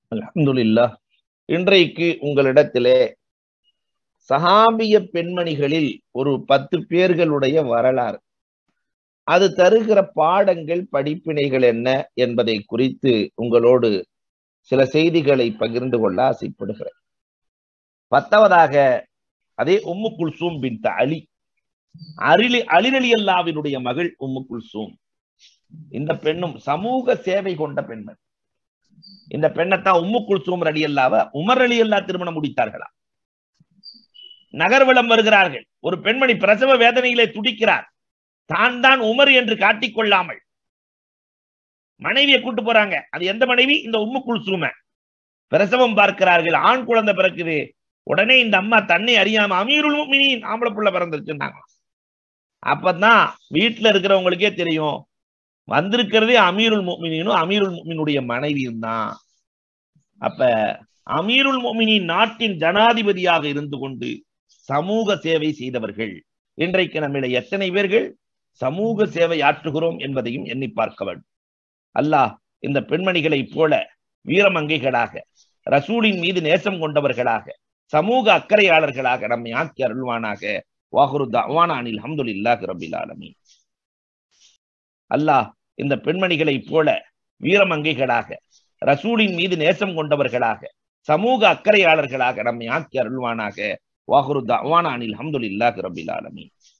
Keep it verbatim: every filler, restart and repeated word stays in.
அல்ஹம்துலில்லாஹ். இன்றைக்கு உங்களிடத்திலே சஹாபிய பெண்மணிகளில் ஒரு பத்து பேர்களுடைய வரலாறு, அது தருகிற பாடங்கள், படிப்பினைகள் என்ன என்பதை குறித்து உங்களோடு சில செய்திகளை பகிர்ந்து கொள்ள ஆசைப்படுகிறேன். பத்தாவதாக அதே உம்மு குல்சூம் பின்த் அலி, அலி அலி ரலியல்லாஹுவினுடைய மகள் உம்மு குல்சூம். இந்த பெண்ணும் சமூக சேவை கொண்ட பெண்மணி. இந்த பெண்ணைத்தான் உம்மு குல்சூம் ரலியல்லாஹு உமர் ரலியல்லாஹு திருமணம் முடித்தார்களா. நகர்வலம் வருகிறார்கள். ஒரு பெண்மணி பிரசவ வேதனையிலே துடிக்கிறார். தான் தான் உமர் என்று காட்டிக்கொள்ளாமல் மனைவியை கூட்டு போறாங்க. அது எந்த மனைவி? இந்த உம்மு குல்சூம. பிரசவம் பார்க்கிறார்கள். ஆண் குழந்தை பிறக்குது. உடனே இந்த அம்மா தன்னை அறியாம அமீருல் முஃமினீன் ஆம்பளை புள்ள பிறந்துருச்சுன்னாங்க. அப்பதான் வீட்டுல இருக்கிறவங்களுக்கே தெரியும், வந்திருக்கிறதே அமீருல் முஃமினீனும் அமீருல் முஃமினுடைய மனைவியும் தான். அப்ப அமீருல் முஃமினீன் நாட்டின் ஜனாதிபதியாக இருந்து கொண்டு சமூக சேவை செய்தவர்கள். இன்றைக்கு நம்மிடையே எத்தனை பேர்கள் சமூக சேவை ஆற்றுகிறோம் என்பதையும் எண்ணி பார்க்க வேண்டும். அல்லாஹ் இந்த பெண்மணிகளை போல வீரமங்கைகளாக, ரசூலின் மீது நேசம் கொண்டவர்களாக, சமூக அக்கறையாளர்களாக நம்மை ஆக்கி அருள்வானாக. வாஹுரு தஅவானா அனில் ஹம்துலில்லாஹி ரப்பில் ஆலமீன். அல்லாஹ் இந்த பெண்மணிகளை போல வீரமங்கைகளாக, ரசூலின் மீது நேசம் கொண்டவர்களாக, சமூக அக்கறையாளர்களாக நம்மை ஆக்கி அருள்வானாக. வாஹுரு தஅவானா அனில் ஹம்துலில்லாஹி ரப்பில் ஆலமீன்.